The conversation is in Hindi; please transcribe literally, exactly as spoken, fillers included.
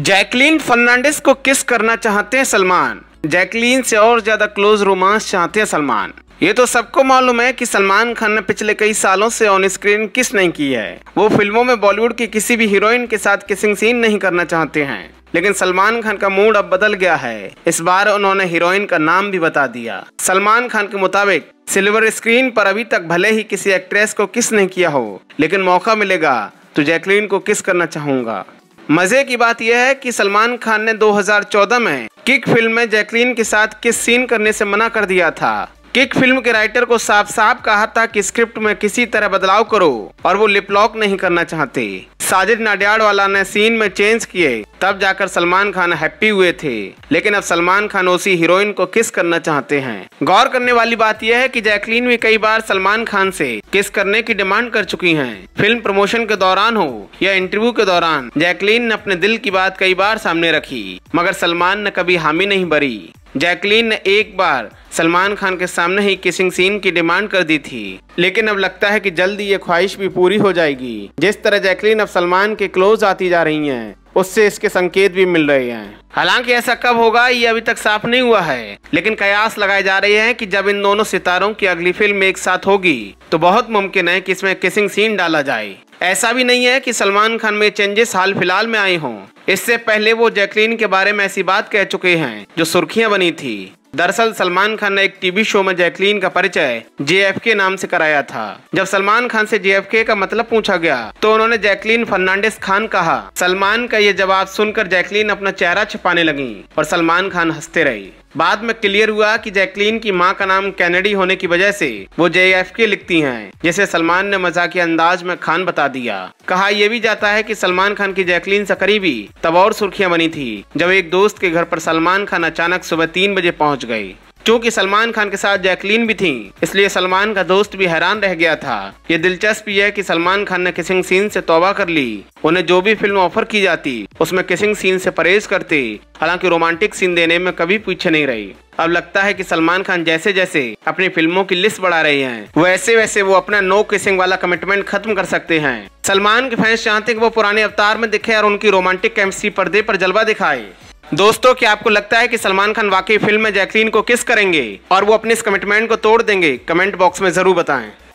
जैकलीन फर्नांडिस को किस करना चाहते हैं सलमान। जैकलीन से और ज्यादा क्लोज रोमांस चाहते हैं सलमान। ये तो सबको मालूम है कि सलमान खान ने पिछले कई सालों से ऑन स्क्रीन किस नहीं की है। वो फिल्मों में बॉलीवुड की किसी भी हीरोइन के साथ किसिंग सीन नहीं करना चाहते हैं, लेकिन सलमान खान का मूड अब बदल गया है। इस बार उन्होंने हीरोइन का नाम भी बता दिया। सलमान खान के मुताबिक सिल्वर स्क्रीन पर अभी तक भले ही किसी एक्ट्रेस को किस नहीं किया हो, लेकिन मौका मिलेगा तो जैकलीन को किस करना चाहूंगा। मजे की बात यह है कि सलमान खान ने दो हज़ार चौदह में किक फिल्म में जैकलीन के साथ किस सीन करने से मना कर दिया था। किक फिल्म के राइटर को साफ साफ कहा था कि स्क्रिप्ट में किसी तरह बदलाव करो, और वो लिप लॉक नहीं करना चाहते। साजिद नाडियाडवाला ने सीन में चेंज किए, तब जाकर सलमान खान हैप्पी हुए थे, लेकिन अब सलमान खान उसी हीरोइन को किस करना चाहते हैं। गौर करने वाली बात यह है कि जैकलीन भी कई बार सलमान खान से किस करने की डिमांड कर चुकी हैं। फिल्म प्रमोशन के दौरान हो या इंटरव्यू के दौरान, जैकलीन ने अपने दिल की बात कई बार सामने रखी, मगर सलमान ने कभी हामी नहीं भरी। जैकलीन ने एक बार सलमान खान के सामने ही किसिंग सीन की डिमांड कर दी थी, लेकिन अब लगता है कि जल्दी ये ख्वाहिश भी पूरी हो जाएगी। जिस तरह जैकलीन अब सलमान के क्लोज आती जा रही हैं, उससे इसके संकेत भी मिल रहे हैं। हालांकि ऐसा कब होगा ये अभी तक साफ नहीं हुआ है, लेकिन कयास लगाए जा रहे हैं कि जब इन दोनों सितारों की अगली फिल्म एक साथ होगी तो बहुत मुमकिन है कि इसमें किसिंग सीन डाला जाए। ऐसा भी नहीं है कि सलमान खान में चेंजेस हाल फिलहाल में आए हों। इससे पहले वो जैकलीन के बारे में ऐसी बात कह चुके हैं जो सुर्खियां बनी थी। दरअसल सलमान खान ने एक टीवी शो में जैकलीन का परिचय जे एफ के नाम से कराया था। जब सलमान खान से जे एफ के का मतलब पूछा गया तो उन्होंने जैकलीन फर्नांडिस खान कहा। सलमान का ये जवाब सुनकर जैकलीन अपना चेहरा छिपाने लगी और सलमान खान हंसते रहे। बाद में क्लियर हुआ कि जैकलीन की मां का नाम कैनेडी होने की वजह से वो जे एफ के लिखती हैं, जिसे सलमान ने मजाकिया अंदाज में खान बता दिया। कहा यह भी जाता है कि सलमान खान की जैकलीन से करीबी तब और सुर्खियां बनी थी जब एक दोस्त के घर पर सलमान खान अचानक सुबह तीन बजे पहुंच गए। क्योंकि सलमान खान के साथ जैकलीन भी थी, इसलिए सलमान का दोस्त भी हैरान रह गया था। ये दिलचस्प है कि सलमान खान ने किसिंग सीन से तौबा कर ली। उन्हें जो भी फिल्म ऑफर की जाती उसमें किसिंग सीन से परहेज करते, हालांकि रोमांटिक सीन देने में कभी पीछे नहीं रही। अब लगता है कि सलमान खान जैसे जैसे अपनी फिल्मों की लिस्ट बढ़ा रहे हैं, वैसे वैसे वो अपना नो किसिंग वाला कमिटमेंट खत्म कर सकते हैं। सलमान के फैंस चाहते हैं कि वो पुराने अवतार में दिखे और उनकी रोमांटिक केमिस्ट्री पर्दे पर जलवा दिखाए। दोस्तों, क्या आपको लगता है कि सलमान खान वाकई फिल्म में जैकलीन को किस करेंगे और वो अपने इस कमिटमेंट को तोड़ देंगे? कमेंट बॉक्स में जरूर बताएं।